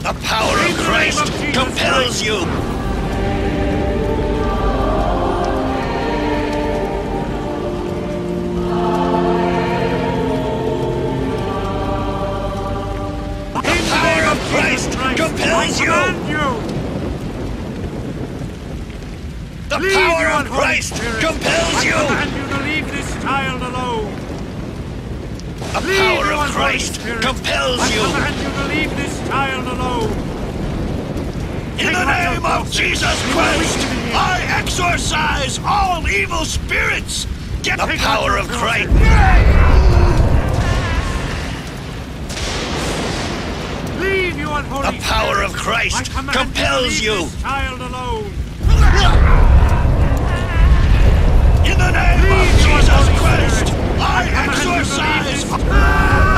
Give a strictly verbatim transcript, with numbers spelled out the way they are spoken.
The power of Christ compels you! The power of Christ compels you! The power of Christ compels you! I command you to leave this child alone! The power of Christ compels you! I command you to leave this child alone! In the name of Jesus Christ, I exorcise all evil spirits! Get the power of Christ! Leave, you unholy The power of Christ compels you! This child alone! In the name of Jesus Christ, I exorcise...